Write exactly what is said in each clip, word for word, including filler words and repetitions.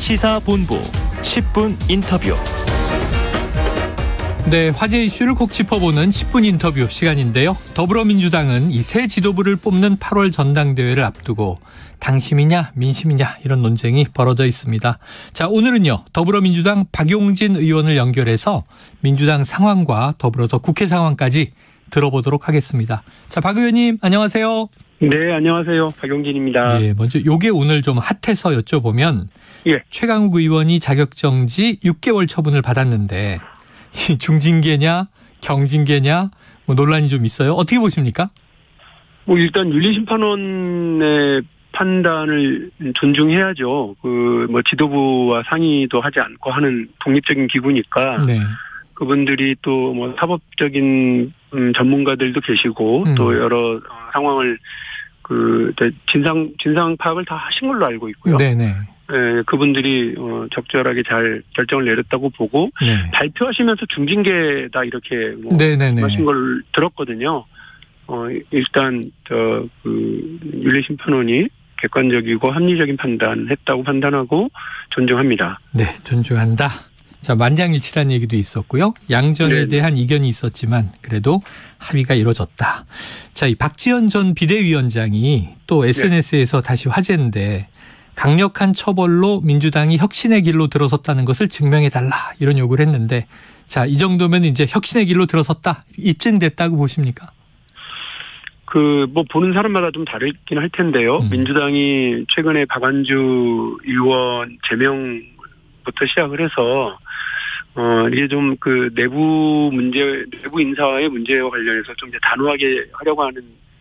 시사본부 십 분 인터뷰. 네, 화제 이슈를 콕 짚어보는 십 분 인터뷰 시간인데요. 더불어민주당은 이 새 지도부를 뽑는 팔월 전당대회를 앞두고 당심이냐 민심이냐 이런 논쟁이 벌어져 있습니다. 자, 오늘은요, 더불어민주당 박용진 의원을 연결해서 민주당 상황과 더불어서 국회 상황까지 들어보도록 하겠습니다. 자, 박 의원님 안녕하세요. 네, 안녕하세요. 박용진입니다. 예, 먼저 요게 오늘 좀 핫해서 여쭤보면 예. 최강욱 의원이 자격정지 육 개월 처분을 받았는데 중징계냐 경징계냐 뭐 논란이 좀 있어요. 어떻게 보십니까? 뭐 일단 윤리심판원의 판단을 존중해야죠. 그 뭐 지도부와 상의도 하지 않고 하는 독립적인 기구니까. 네. 그분들이 또 뭐 사법적인 음, 전문가들도 계시고 음. 또 여러 상황을 그 진상 진상 파악을 다 하신 걸로 알고 있고요. 네네. 예, 그분들이 어, 적절하게 잘 결정을 내렸다고 보고 네. 발표하시면서 중징계다 이렇게 뭐 네네네. 하신 걸 들었거든요. 어, 일단 저 그 윤리심판원이 객관적이고 합리적인 판단했다고 판단하고 존중합니다. 네, 존중한다. 자, 만장일치라는 얘기도 있었고요. 양전에 네. 대한 이견이 있었지만 그래도 합의가 이루어졌다. 자, 이 박지원 전 비대위원장이 또 에스엔에스에서 네. 다시 화제인데 강력한 처벌로 민주당이 혁신의 길로 들어섰다는 것을 증명해달라 이런 요구를 했는데, 자, 이 정도면 이제 혁신의 길로 들어섰다 입증됐다고 보십니까? 그 뭐 보는 사람마다 좀 다르긴 할 텐데요. 음. 민주당이 최근에 박완주 의원 제명부터 시작을 해서 어 이게 좀 그 내부 문제, 내부 인사의 문제와 관련해서 좀 이제 단호하게 하려고 하는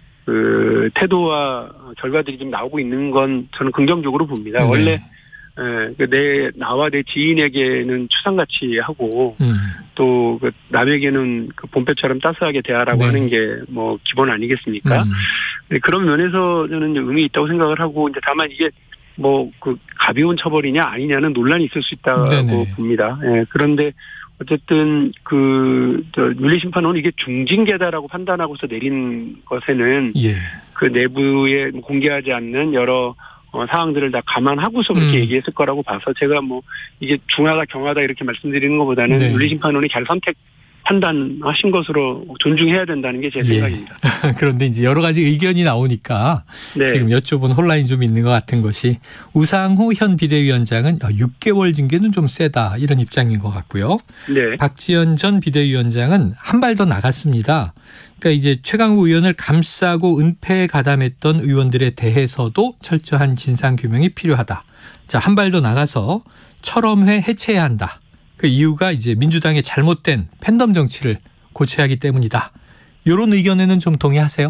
그 태도와 결과들이 좀 나오고 있는 건 저는 긍정적으로 봅니다. 네. 원래 에, 내 나와 내 지인에게는 추상같이 하고 음. 또 그 남에게는 그 봄볕처럼 따스하게 대하라고 네. 하는 게 뭐 기본 아니겠습니까? 음. 네, 그런 면에서 저는 의미 있다고 생각을 하고, 이제 다만 이게 뭐 그 가벼운 처벌이냐 아니냐는 논란이 있을 수 있다고 네네. 봅니다. 예, 그런데 어쨌든 그 저 윤리심판원은 이게 중징계다라고 판단하고서 내린 것에는 예. 그 내부에 공개하지 않는 여러 어, 사항들을 다 감안하고서 그렇게 음. 얘기했을 거라고 봐서 제가 뭐 이게 중하다 경하다 이렇게 말씀드리는 것보다는 네. 윤리심판원이 잘 선택 판단하신 것으로 존중해야 된다는 게 제 생각입니다. 예. 그런데 이제 여러 가지 의견이 나오니까 네. 지금 여쭤본 혼란이 좀 있는 것 같은 것이, 우상호 현 비대위원장은 육 개월 징계는 좀 세다 이런 입장인 것 같고요. 네. 박지원 전 비대위원장은 한 발 더 나갔습니다. 그러니까 이제 최강욱 의원을 감싸고 은폐에 가담했던 의원들에 대해서도 철저한 진상 규명이 필요하다. 자, 한 발 더 나가서 철험회 해체해야 한다. 그 이유가 이제 민주당의 잘못된 팬덤 정치를 고쳐야 하기 때문이다. 이런 의견에는 좀 동의하세요?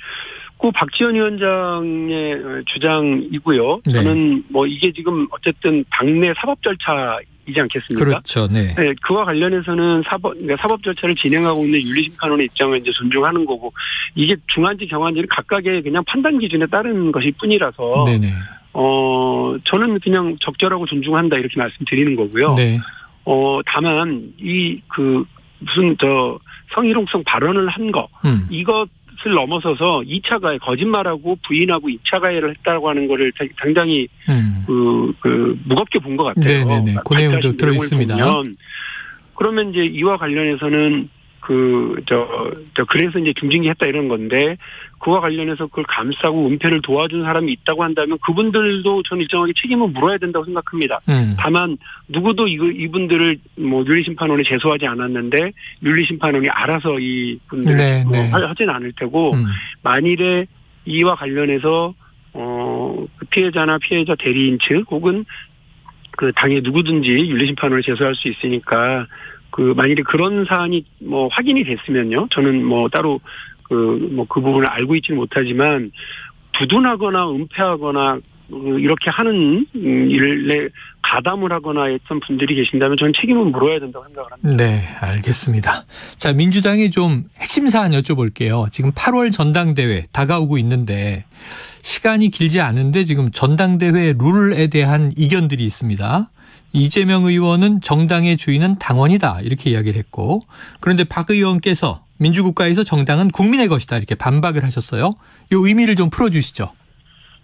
그 박지원 위원장의 주장이고요. 네. 저는 뭐 이게 지금 어쨌든 당내 사법 절차이지 않겠습니까? 그렇죠. 네. 네, 그와 관련해서는 사법, 그러니까 사법 절차를 진행하고 있는 윤리심판원의 입장을 이제 존중하는 거고, 이게 중한지 경한지는 각각의 그냥 판단 기준에 따른 것일 뿐이라서, 네네. 어, 저는 그냥 적절하고 존중한다 이렇게 말씀드리는 거고요. 네. 어, 다만, 이, 그, 무슨, 저, 성희롱성 발언을 한 거, 음. 이것을 넘어서서 이 차 가해, 거짓말하고 부인하고 이 차 가해를 했다고 하는 거를 상당히, 음. 그, 그, 무겁게 본 것 같아요. 네네네. 그 내용도 들어있습니다. 보면, 그러면 이제 이와 관련해서는 그, 저, 저, 그래서 이제 중징계 했다 이런 건데, 그와 관련해서 그걸 감싸고 은폐를 도와준 사람이 있다고 한다면 그분들도 저는 일정하게 책임을 물어야 된다고 생각합니다. 음. 다만, 누구도 이, 이분들을 뭐 윤리심판원에 제소하지 않았는데, 윤리심판원이 알아서 이분들을 네, 뭐 네. 하진 않을 테고, 음. 만일에 이와 관련해서, 어, 피해자나 피해자 대리인 측, 혹은 그 당의 누구든지 윤리심판원에 제소할 수 있으니까, 그, 만일에 그런 사안이 뭐 확인이 됐으면요. 저는 뭐 따로 그, 뭐 그 부분을 알고 있지는 못하지만, 두둔하거나 은폐하거나 이렇게 하는 일에 가담을 하거나 했던 분들이 계신다면 저는 책임은 물어야 된다고 생각을 합니다. 네, 알겠습니다. 자, 민주당이 좀 핵심 사안 여쭤볼게요. 지금 팔월 전당대회 다가오고 있는데 시간이 길지 않은데 지금 전당대회 룰에 대한 이견들이 있습니다. 이재명 의원은 정당의 주인은 당원이다 이렇게 이야기를 했고, 그런데 박 의원께서 민주국가에서 정당은 국민의 것이다 이렇게 반박을 하셨어요. 이 의미를 좀 풀어주시죠.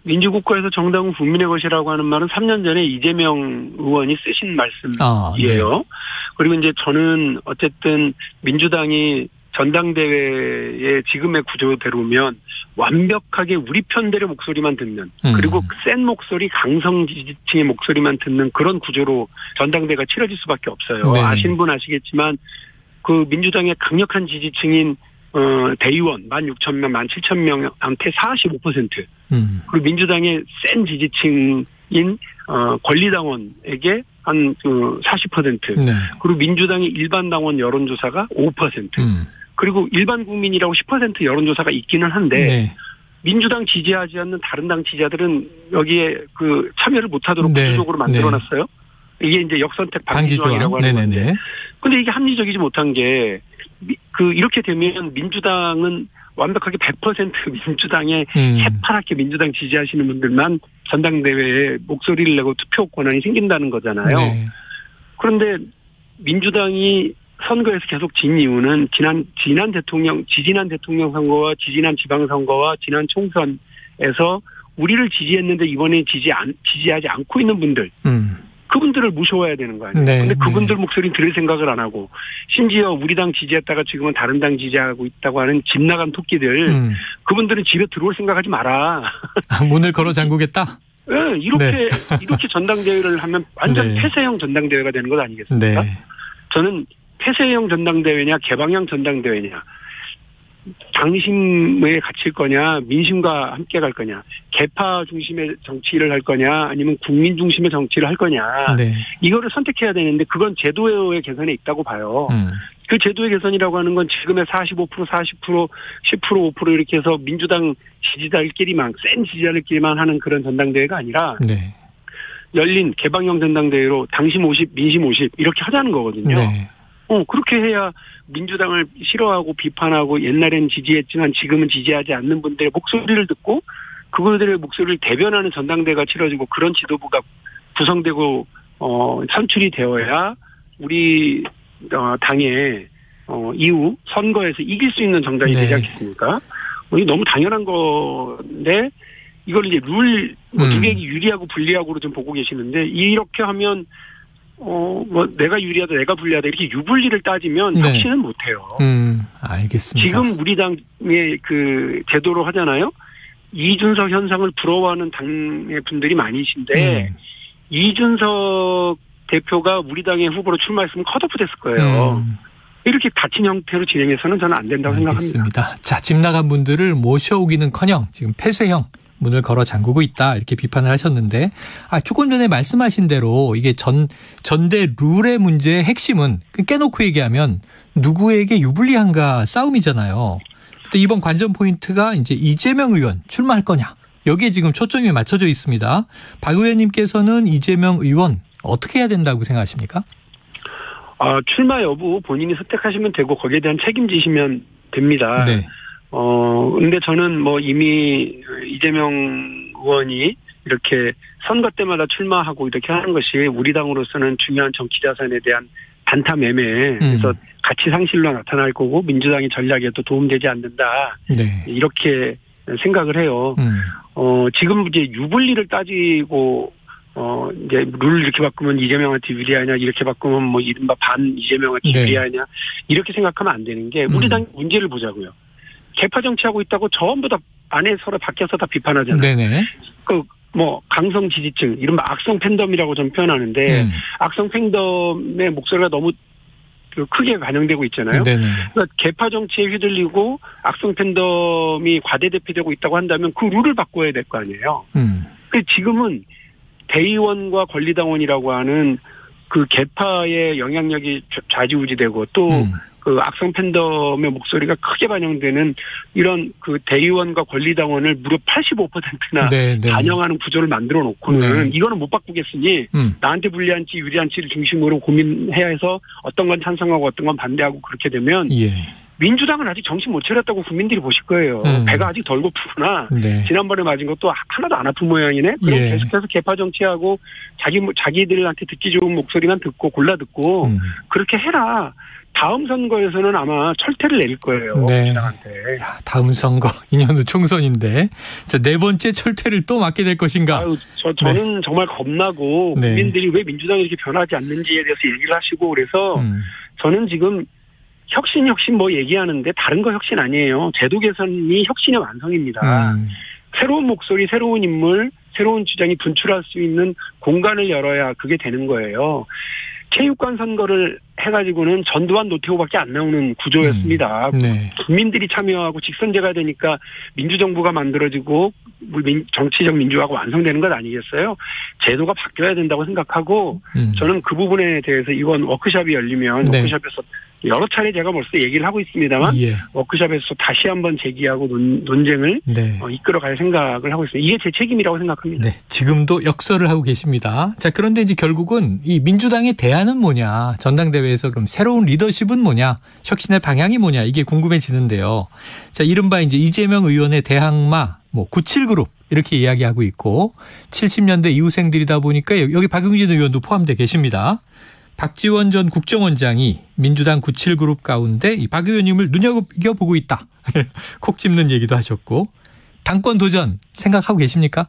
민주국가에서 정당은 국민의 것이라고 하는 말은 삼 년 전에 이재명 의원이 쓰신 말씀이에요. 아, 네. 그리고 이제 저는 어쨌든 민주당이 전당대회의 지금의 구조대로면 완벽하게 우리 편들의 목소리만 듣는 음. 그리고 센 목소리 강성 지지층의 목소리만 듣는 그런 구조로 전당대회가 치러질 수밖에 없어요. 네. 아신 분 아시겠지만 그 민주당의 강력한 지지층인 어, 대의원 만 육천 명, 만 칠천 명한테 사십오 퍼센트 음. 그리고 민주당의 센 지지층인 어, 권리당원에게 한 그 사십 퍼센트 네. 그리고 민주당의 일반 당원 여론조사가 오 퍼센트 음. 그리고 일반 국민이라고 십 퍼센트 여론조사가 있기는 한데 네. 민주당 지지하지 않는 다른 당 지지자들은 여기에 그 참여를 못하도록 네. 구조적으로 만들어놨어요. 네. 이게 이제 역선택 방지조항이라고 하는 네네네. 건데. 근데 이게 합리적이지 못한 게 그 이렇게 되면 민주당은 완벽하게 백 퍼센트 민주당의 음. 새파랗게 민주당 지지하시는 분들만 전당대회에 목소리를 내고 투표 권한이 생긴다는 거잖아요. 네. 그런데 민주당이 선거에서 계속 진 이유는 지난 지난 대통령 지지난 대통령 선거와 지지난 지방선거와 지난 총선에서 우리를 지지했는데 이번에 지지 안 지지하지 않고 있는 분들 음. 그분들을 모셔와야 되는 거 아니에요. 네, 근데 그분들 네. 목소리 들을 생각을 안 하고 심지어 우리 당 지지했다가 지금은 다른 당 지지하고 있다고 하는 집 나간 토끼들 음. 그분들은 집에 들어올 생각하지 마라. 문을 걸어 잠그겠다. 네, 이렇게 네. 이렇게 전당대회를 하면 완전 네. 폐쇄형 전당대회가 되는 것 아니겠습니까? 네. 저는 폐쇄형 전당대회냐 개방형 전당대회냐 당심에 갇힐 거냐 민심과 함께 갈 거냐 개파 중심의 정치를 할 거냐 아니면 국민 중심의 정치를 할 거냐 네. 이거를 선택해야 되는데 그건 제도의 개선에 있다고 봐요. 음. 그 제도의 개선이라고 하는 건 지금의 사십오 퍼센트 사십 퍼센트 십 퍼센트 오 퍼센트 이렇게 해서 민주당 지지자들끼리만 센 지지자들끼리만 하는 그런 전당대회가 아니라 네. 열린 개방형 전당대회로 당심 오십 민심 오십 이렇게 하자는 거거든요. 네. 어, 그렇게 해야 민주당을 싫어하고 비판하고 옛날엔 지지했지만 지금은 지지하지 않는 분들의 목소리를 듣고 그분들의 목소리를 대변하는 전당대회가 치러지고 그런 지도부가 구성되고 어, 선출이 되어야 우리 어, 당의 어, 이후 선거에서 이길 수 있는 정당이 네. 되지 않겠습니까? 어, 이게 너무 당연한 건데 이걸 이제 룰 뭐, 음. 누구에게 유리하고 불리하고로 좀 보고 계시는데 이렇게 하면 어, 뭐, 내가 유리하다, 내가 불리하다, 이렇게 유불리를 따지면, 네. 혁신은 못해요. 음, 알겠습니다. 지금 우리 당의 그, 제도로 하잖아요? 이준석 현상을 부러워하는 당의 분들이 많으신데, 음. 이준석 대표가 우리 당의 후보로 출마했으면 컷오프 됐을 거예요. 음. 이렇게 닫힌 형태로 진행해서는 저는 안 된다고 알겠습니다. 생각합니다. 자, 집 나간 분들을 모셔오기는커녕 지금 폐쇄형 문을 걸어 잠그고 있다 이렇게 비판을 하셨는데 아 조금 전에 말씀하신 대로 이게 전 전대 룰의 문제의 핵심은 깨놓고 얘기하면 누구에게 유불리한가 싸움이잖아요. 근데 이번 관전 포인트가 이제 이재명 의원 출마할 거냐 여기에 지금 초점이 맞춰져 있습니다. 박 의원님께서는 이재명 의원 어떻게 해야 된다고 생각하십니까? 아, 출마 여부 본인이 선택하시면 되고 거기에 대한 책임지시면 됩니다. 네. 어, 근데 저는 뭐 이미 이재명 의원이 이렇게 선거 때마다 출마하고 이렇게 하는 것이 우리 당으로서는 중요한 정치 자산에 대한 단타 매매, 그래서 음. 가치 상실로 나타날 거고 민주당의 전략에도 도움되지 않는다. 네. 이렇게 생각을 해요. 음. 어, 지금 이제 유불리를 따지고 어, 이제 룰을 이렇게 바꾸면 이재명한테 유리하냐, 이렇게 바꾸면 뭐 이른바 반 이재명한테 네. 유리하냐, 이렇게 생각하면 안 되는 게 우리 당 문제를 보자고요. 개파 정치하고 있다고 전부 다 안에 서로 밖에서 다 비판하잖아요. 네네. 그, 뭐, 강성 지지층, 이른바 악성 팬덤이라고 좀 표현하는데, 음. 악성 팬덤의 목소리가 너무 크게 반영되고 있잖아요. 네네. 그러니까 개파 정치에 휘둘리고 악성 팬덤이 과대대표되고 있다고 한다면 그 룰을 바꿔야 될 거 아니에요. 음. 근데 지금은 대의원과 권리당원이라고 하는 그 개파의 영향력이 좌지우지되고 또 음. 그 악성 팬덤의 목소리가 크게 반영되는 이런 그 대의원과 권리당원을 무려 팔십오 퍼센트나 네, 네. 반영하는 구조를 만들어 놓고는 네. 이거는 못 바꾸겠으니 음. 나한테 불리한지 유리한지를 중심으로 고민해야 해서 어떤 건 찬성하고 어떤 건 반대하고 그렇게 되면 예. 민주당은 아직 정신 못 차렸다고 국민들이 보실 거예요. 음. 배가 아직 덜 고프구나. 네. 지난번에 맞은 것도 하나도 안 아픈 모양이네. 그럼 예. 계속해서 개파 정치하고 자기 자기들한테 듣기 좋은 목소리만 듣고 골라 듣고 음. 그렇게 해라. 다음 선거에서는 아마 철퇴를 내릴 거예요. 네. 민주당한테. 야, 다음 선거 이 년도 총선인데 자, 네 번째 철퇴를 또 맞게 될 것인가? 아유, 저, 저는 네. 정말 겁나고 네. 국민들이 왜 민주당이 이렇게 변하지 않는지에 대해서 얘기를 하시고 그래서 음. 저는 지금 혁신 혁신 뭐 얘기하는데 다른 거 혁신 아니에요. 제도 개선이 혁신의 완성입니다. 음. 새로운 목소리, 새로운 인물, 새로운 주장이 분출할 수 있는 공간을 열어야 그게 되는 거예요. 체육관 선거를 해가지고는 전두환 노태우밖에 안 나오는 구조였습니다. 음. 네. 국민들이 참여하고 직선제가 되니까 민주정부가 만들어지고 정치적 민주화가 완성되는 것 아니겠어요? 제도가 바뀌어야 된다고 생각하고 음. 저는 그 부분에 대해서 이번 워크숍이 열리면 네. 워크숍에서 여러 차례 제가 벌써 얘기를 하고 있습니다만 예. 워크숍에서 다시 한번 제기하고 논, 논쟁을 네. 어, 이끌어갈 생각을 하고 있습니다. 이게 제 책임이라고 생각합니다. 네, 지금도 역설을 하고 계십니다. 자, 그런데 이제 결국은 이 민주당의 대안은 뭐냐, 전당대회에서 그럼 새로운 리더십은 뭐냐, 혁신의 방향이 뭐냐 이게 궁금해지는데요. 자, 이른바 이제 이재명 의원의 대항마 뭐 구십칠 그룹 이렇게 이야기하고 있고 칠십 년대 이후생들이다 보니까 여기 박용진 의원도 포함되어 계십니다. 박지원 전 국정원장이 민주당 구십칠 그룹 가운데 이 박 의원님을 눈여겨보고 있다. 콕 집는 얘기도 하셨고 당권 도전 생각하고 계십니까?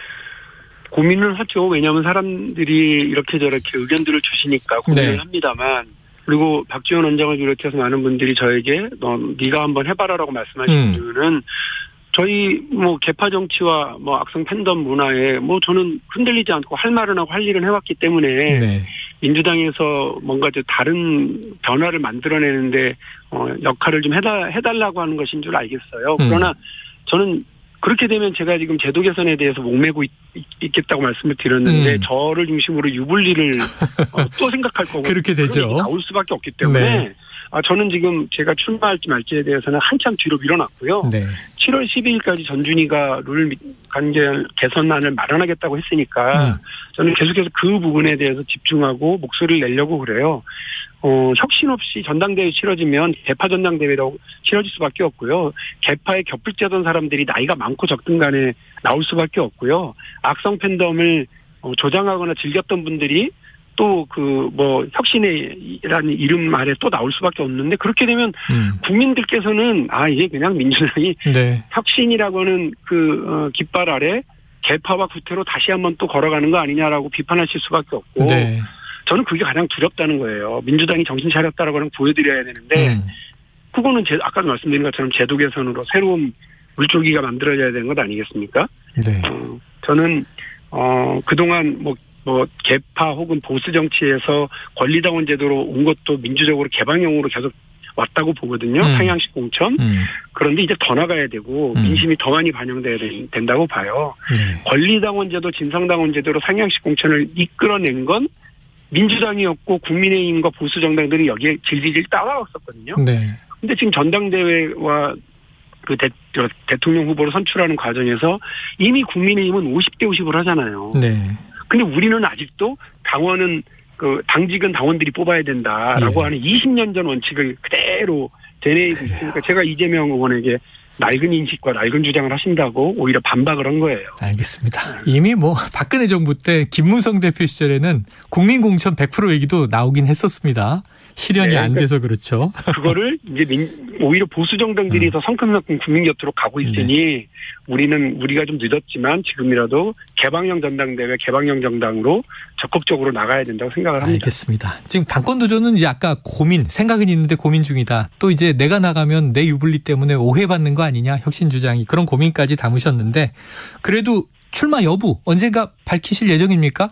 고민을 하죠. 왜냐하면 사람들이 이렇게 저렇게 의견들을 주시니까 고민을 네. 합니다만 그리고 박지원 원장을 비롯해서 많은 분들이 저에게 너 네가 한번 해봐라라고 말씀하신 음. 이유는 저희 뭐 개파 정치와 뭐 악성 팬덤 문화에 뭐 저는 흔들리지 않고 할 말은 하고 할 일은 해왔기 때문에 네. 민주당에서 뭔가 좀 다른 변화를 만들어내는데 어 역할을 좀 해다 해달라고 하는 것인 줄 알겠어요. 음. 그러나 저는 그렇게 되면 제가 지금 제도 개선에 대해서 목매고 있, 있겠다고 말씀을 드렸는데 음. 저를 중심으로 유불리를 어, 또 생각할 거고 그렇게 되죠. 나올 수밖에 없기 때문에 네. 아, 저는 지금 제가 출마할지 말지에 대해서는 한참 뒤로 밀어놨고요. 네. 칠월 십이일까지 전준희가 룰 간결 개선안을 마련하겠다고 했으니까 음. 저는 계속해서 그 부분에 대해서 집중하고 목소리를 내려고 그래요. 어, 혁신 없이 전당대회 치러지면 개파 전당대회라고 치러질 수밖에 없고요. 개파에 겹불째던 사람들이 나이가 많고 적든 간에 나올 수밖에 없고요. 악성 팬덤을 조장하거나 즐겼던 분들이 또 그 뭐 혁신이라는 이름 아래 또 나올 수밖에 없는데 그렇게 되면 음. 국민들께서는 아 이게 그냥 민주당이 네. 혁신이라고 하는 그 어, 깃발 아래 개파와 구태로 다시 한번 또 걸어가는 거 아니냐라고 비판하실 수밖에 없고 네. 저는 그게 가장 두렵다는 거예요. 민주당이 정신 차렸다라고 하는 보여드려야 되는데 음. 그거는 제, 아까도 말씀드린 것처럼 제도 개선으로 새로운 물줄기가 만들어져야 되는 것 아니겠습니까? 네. 어, 저는 어, 그동안 뭐 뭐 개파 혹은 보수 정치에서 권리당원 제도로 온 것도 민주적으로 개방형으로 계속 왔다고 보거든요. 음. 상향식 공천. 음. 그런데 이제 더 나가야 되고 음. 민심이 더 많이 반영돼야 된다고 봐요. 네. 권리당원 제도, 진성당원 제도로 상향식 공천을 이끌어낸 건 민주당이었고 국민의힘과 보수 정당들이 여기에 질질질 따라왔었거든요. 네. 근데 지금 전당대회와 그 대, 대통령 후보로 선출하는 과정에서 이미 국민의힘은 오십 대 오십을 하잖아요. 네. 근데 우리는 아직도 당원은 그 당직은 당원들이 뽑아야 된다라고 예. 하는 이십 년 전 원칙을 그대로 되뇌이고 있으니까 제가 이재명 의원에게 낡은 인식과 낡은 주장을 하신다고 오히려 반박을 한 거예요. 알겠습니다. 이미 뭐 박근혜 정부 때 김무성 대표 시절에는 국민공천 백 퍼센트 얘기도 나오긴 했었습니다. 실현이 네, 안 돼서 그렇죠. 그거를 이제 민, 오히려 보수 정당들이 음. 더 성큼성큼 국민 곁으로 가고 있으니 네. 우리는 우리가 좀 늦었지만 지금이라도 개방형 전당대회, 개방형 정당으로 적극적으로 나가야 된다고 생각을 합니다. 알겠습니다. 지금 당권 도전은 이제 아까 고민, 생각은 있는데 고민 중이다. 또 이제 내가 나가면 내 유불리 때문에 오해받는 거 아니냐, 혁신 주장이 그런 고민까지 담으셨는데 그래도 출마 여부 언젠가 밝히실 예정입니까?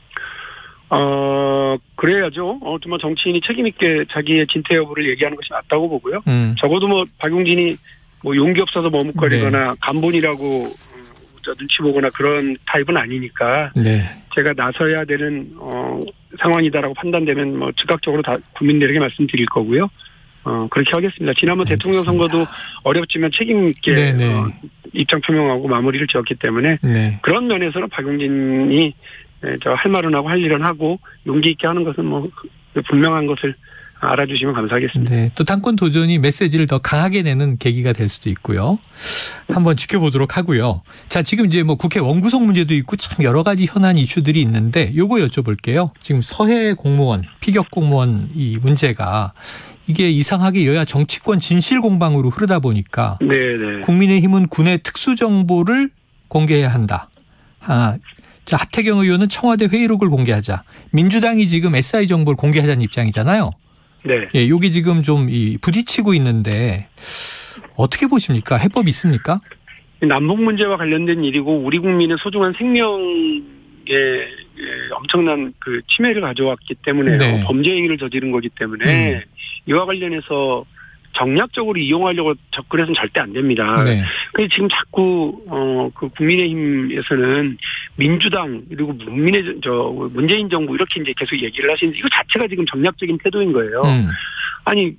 어, 그래야죠. 어, 정말 정치인이 책임있게 자기의 진퇴 여부를 얘기하는 것이 맞다고 보고요. 음. 적어도 뭐, 박용진이 뭐 용기 없어서 머뭇거리거나 네. 간본이라고 어, 눈치 보거나 그런 타입은 아니니까. 네. 제가 나서야 되는, 어, 상황이다라고 판단되면 뭐 즉각적으로 다 국민들에게 말씀드릴 거고요. 어, 그렇게 하겠습니다. 지난번 알겠습니다. 대통령 선거도 어렵지만 책임있게 어, 입장 표명하고 마무리를 지었기 때문에. 네. 그런 면에서는 박용진이 네, 저 할 말은 하고 할 일은 하고 용기 있게 하는 것은 뭐 분명한 것을 알아주시면 감사하겠습니다. 네, 또 당권 도전이 메시지를 더 강하게 내는 계기가 될 수도 있고요. 한번 지켜보도록 하고요. 자, 지금 이제 뭐 국회 원구성 문제도 있고 참 여러 가지 현안 이슈들이 있는데 요거 여쭤볼게요. 지금 서해 공무원, 피격 공무원 이 문제가 이게 이상하게 여야 정치권 진실 공방으로 흐르다 보니까 네네. 국민의힘은 군의 특수정보를 공개해야 한다. 아, 자, 하태경 의원은 청와대 회의록을 공개하자. 민주당이 지금 에스아이 정보를 공개하자는 입장이잖아요. 네. 예, 여기 지금 좀 이 부딪히고 있는데 어떻게 보십니까? 해법이 있습니까? 남북 문제와 관련된 일이고 우리 국민의 소중한 생명에 엄청난 그 침해를 가져왔기 때문에 네. 범죄 행위를 저지른 거기 때문에 음. 이와 관련해서 정략적으로 이용하려고 접근해서는 절대 안 됩니다. 네. 그래서 지금 자꾸 어 그 국민의힘에서는 민주당 그리고 문민의 저 문재인 정부 이렇게 이제 계속 얘기를 하시는데 이거 자체가 지금 정략적인 태도인 거예요. 음. 아니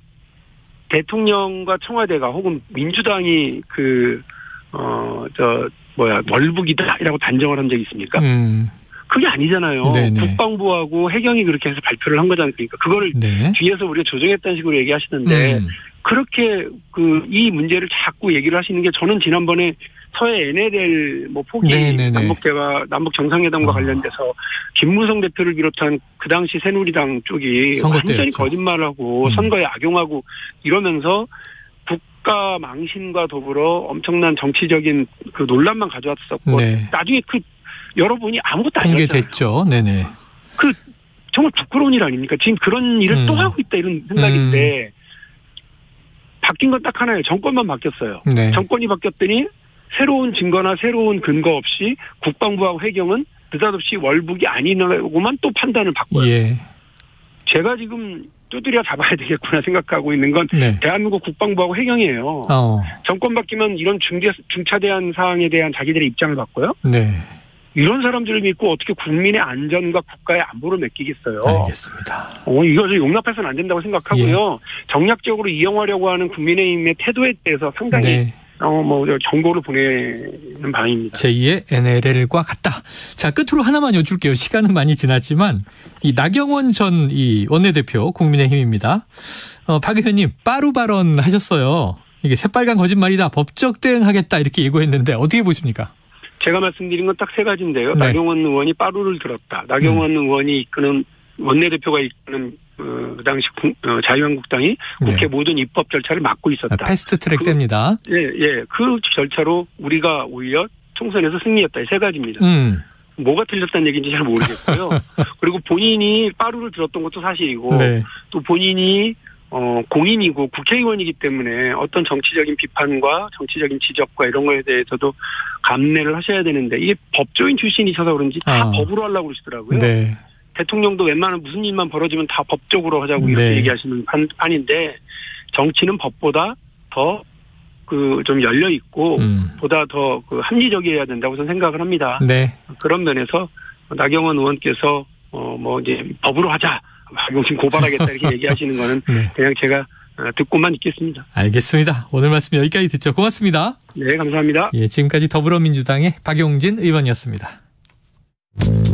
대통령과 청와대가 혹은 민주당이 그 어 저 뭐야 월북이다라고 단정을 한 적이 있습니까? 음. 그게 아니잖아요. 네네. 국방부하고 해경이 그렇게 해서 발표를 한 거지 않습니까? 그거를 네. 뒤에서 우리가 조정했다는 식으로 얘기하시는데 음. 그렇게 그 이 문제를 자꾸 얘기를 하시는 게 저는 지난번에 서해 엔엘엘 뭐 포기 네네네. 남북대화 남북 정상회담과 어. 관련돼서 김무성 대표를 비롯한 그 당시 새누리당 쪽이 완전히 거짓말하고 음. 선거에 악용하고 이러면서 국가 망신과 더불어 엄청난 정치적인 그 논란만 가져왔었고 네. 나중에 그 여러분이 아무것도 안 했잖아요. 공개됐죠. 네네. 그 정말 부끄러운 일 아닙니까? 지금 그런 일을 음. 또 하고 있다 이런 생각인데 음. 바뀐 건 딱 하나예요. 정권만 바뀌었어요. 네. 정권이 바뀌었더니 새로운 증거나 새로운 근거 없이 국방부하고 해경은 느닷없이 월북이 아니라고만 또 판단을 바꿔요. 예. 제가 지금 두드려 잡아야 되겠구나 생각하고 있는 건 네. 대한민국 국방부하고 해경이에요. 어. 정권 바뀌면 이런 중대, 중차대한 사항에 대한 자기들의 입장을 바꿔요. 네. 이런 사람들을 믿고 어떻게 국민의 안전과 국가의 안보를 맡기겠어요. 알겠습니다. 어, 이것을 용납해서는 안 된다고 생각하고요. 예. 정략적으로 이용하려고 하는 국민의힘의 태도에 대해서 상당히 네. 어, 뭐 경고를 보내는 바입니다. 제이의 엔엘엘과 같다. 자, 끝으로 하나만 여쭐게요. 시간은 많이 지났지만 이 나경원 전 이 원내대표 국민의힘입니다. 어, 박 의원님 빠루 발언 하셨어요. 이게 새빨간 거짓말이다. 법적 대응하겠다 이렇게 예고했는데 어떻게 보십니까? 제가 말씀드린 건 딱 세 가지인데요. 네. 나경원 의원이 빠루를 들었다. 나경원 음. 의원이 이끄는 원내대표가 이끄는 어, 그 당시 구, 어, 자유한국당이 국회 네. 모든 입법 절차를 막고 있었다. 아, 패스트트랙 됩니다. 그, 예, 예. 그 절차로 우리가 오히려 총선에서 승리했다. 이 세 가지입니다. 음. 뭐가 틀렸다는 얘기인지 잘 모르겠고요. 그리고 본인이 빠루를 들었던 것도 사실이고 네. 또 본인이 어, 공인이고 국회의원이기 때문에 어떤 정치적인 비판과 정치적인 지적과 이런 거에 대해서도 감내를 하셔야 되는데 이게 법조인 출신이셔서 그런지 다 아. 법으로 하려고 그러시더라고요. 네. 대통령도 웬만한 무슨 일만 벌어지면 다 법적으로 하자고 이렇게 네. 얘기하시는 판, 판인데 정치는 법보다 더 그 좀 열려 있고 음. 보다 더 그 합리적이어야 된다고 저는 생각을 합니다. 네. 그런 면에서 나경원 의원께서 어, 뭐 이제 법으로 하자. 박용진 고발하겠다 이렇게 얘기하시는 거는 네. 그냥 제가 듣고만 있겠습니다. 알겠습니다. 오늘 말씀 여기까지 듣죠. 고맙습니다. 네, 감사합니다. 예, 지금까지 더불어민주당의 박용진 의원이었습니다.